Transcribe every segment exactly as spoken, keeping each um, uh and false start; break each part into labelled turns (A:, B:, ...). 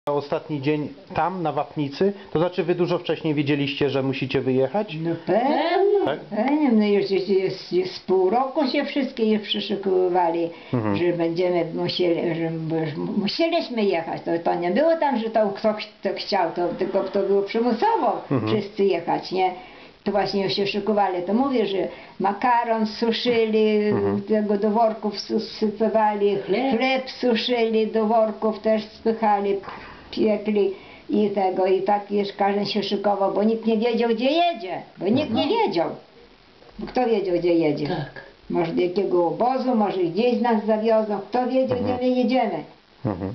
A: Ostatni dzień tam, na Wapnicy, to znaczy wy dużo wcześniej wiedzieliście, że musicie wyjechać?
B: No pewnie,
A: Tak?
B: pewnie. No już, już, już, już z pół roku się wszystkie już przyszykowywali,
A: Mhm.
B: że będziemy musieli, że już musieliśmy jechać. To, to nie było tam, że to kto, kto chciał, to tylko to było przymusowo
A: Mhm.
B: wszyscy jechać, nie? To właśnie już się szykowali. To mówię, że makaron suszyli,
A: Mhm.
B: tego do worków sypywali,
C: Chleb.
B: chleb suszyli, do worków też spychali, piekli i tego, i tak już każdy się szykował, bo nikt nie wiedział, gdzie jedzie, bo nikt nie wiedział. Bo kto wiedział, gdzie jedzie?
C: Tak.
B: Może do jakiego obozu, może gdzieś nas zawiozą, kto wiedział,
A: Mhm.
B: gdzie my jedziemy.
A: Mhm.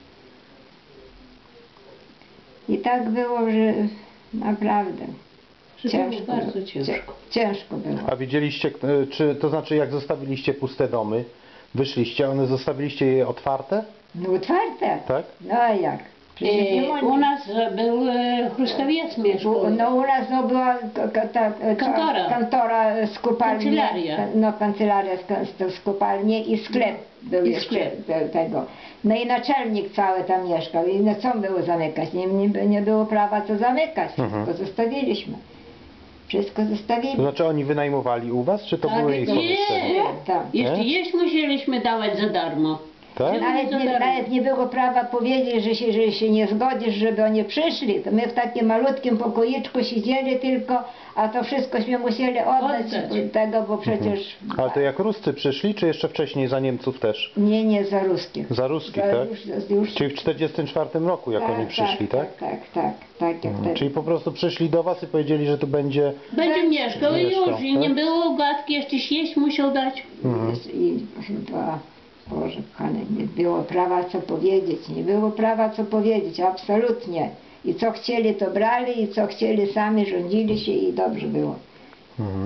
B: I tak było, że naprawdę
C: Że było
B: ciężko,
C: bardzo
B: było.
C: ciężko.
B: ciężko było.
A: A widzieliście, e, czy to znaczy jak zostawiliście puste domy, wyszliście, one zostawiliście je otwarte?
B: No otwarte.
A: Tak?
B: No a jak? Przecież nie
C: E,
B: ma-
C: u nas był e, chrustowiec mieszkał.
B: No u nas no, była ka- ka- ta, ta,
C: Kantora.
B: kantora z kopalni,
C: Kancelaria.
B: no kancelaria z, ka- z, z kopalni i sklep był
C: I
B: jeszcze
C: sklep.
B: te- tego. No i naczelnik cały tam mieszkał i no co było zamykać? Nie, nie, nie było prawa co zamykać, wszystko
A: Mhm.
B: zostawiliśmy. Wszystko
A: To
B: zostawili.
A: znaczy oni wynajmowali u was, czy to
C: Tak,
A: były ich
C: nie.
A: pomieszczenia?
B: Nie, tam.
C: Jeszcze
A: Nie?
C: jeść musieliśmy dawać za darmo.
A: Tak?
B: Nawet
C: za
B: nie,
C: darmo.
B: nawet nie było prawa powiedzieć, że się, że się nie zgodzisz, żeby oni przyszli. To my w takim malutkim pokoiczku siedzieli tylko, a to wszystkośmy musieli oddać
C: Oddać.
B: tego, bo przecież...
A: Ale to jak Ruscy przyszli, czy jeszcze wcześniej za Niemców też?
B: Nie, nie, za ruskich.
A: Za ruskich,
B: Za
A: tak?
B: Już, za- już,
A: Czyli w czterdziestym czwartym roku, jak oni przyszli, tak?
B: Tak, tak, tak, tak, jak
A: Mhm.
B: wtedy.
A: Czyli po prostu przyszli do was i powiedzieli, że tu będzie...
C: Będzie mieszkał i
A: Mieszkał,
C: już. I nie
A: tak?
C: było gadki, jeszcze jeść musiał dać.
A: Mhm.
B: I chyba, Boże kochany, nie było prawa co powiedzieć, nie było prawa co powiedzieć, absolutnie. I co chcieli to brali i co chcieli sami rządzili się i dobrze było.
A: Mhm.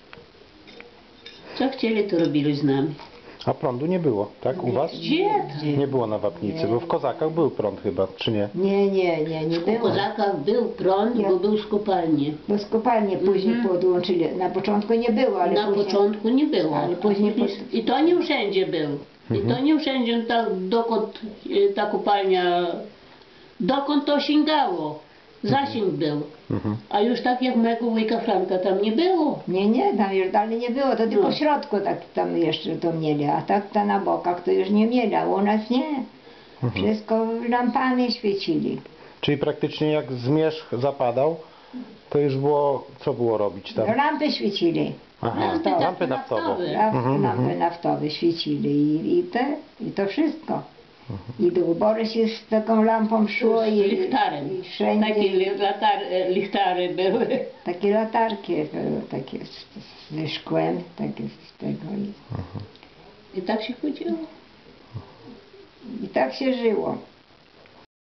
C: Co chcieli, to robili z nami.
A: A prądu nie było, tak? U was?
C: Gdzie tam?
A: Nie było na Wapnicy, bo w Kozakach był prąd chyba, czy nie?
B: Nie, nie, nie, nie
C: W
B: było.
C: Kozakach był prąd,
B: Nie.
C: bo był z kopalni.
B: Bo z kopalni później
C: Mhm.
B: podłączyli. Na początku nie było, ale
C: Na
B: później...
C: początku nie było.
B: Ale
C: a
B: później
C: później-
B: pod-
C: I to nie wszędzie był. I to nie wszędzie, tak, dokąd e, ta kopalnia, dokąd to sięgało. Zasięg był.
A: Mhm.
C: A już tak jak mojego wujka Franka tam nie było.
B: Nie, nie, tam już dalej nie było, to tylko
C: No.
B: w środku tak tam jeszcze to mieli, a tak to na bokach to już nie mieli, a u nas nie. Wszystko lampami świecili.
A: Czyli praktycznie jak zmierzch zapadał, to już było, co było robić tam?
B: No, lampy świecili.
A: Aha,
C: Lampy
B: naftowe.
A: lampy naftowe.
C: naftowe.
B: Lamp,
A: Mhm,
B: lampy
A: mhm.
B: naftowe świecili i, i, te, i to wszystko. I do ubory się z taką lampą szło
C: Z
B: i,
C: lichtarem.
B: i wszędzie.
C: Takie li- latar, e, lichtary były.
B: Takie latarki były, takie z, ze szkłem, takie z tego. I,
C: I tak się chodziło.
B: i tak się żyło.